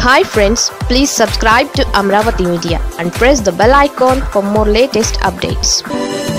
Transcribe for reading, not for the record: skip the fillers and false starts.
Hi friends, please subscribe to Amaravathi Media and press the bell icon for more latest updates.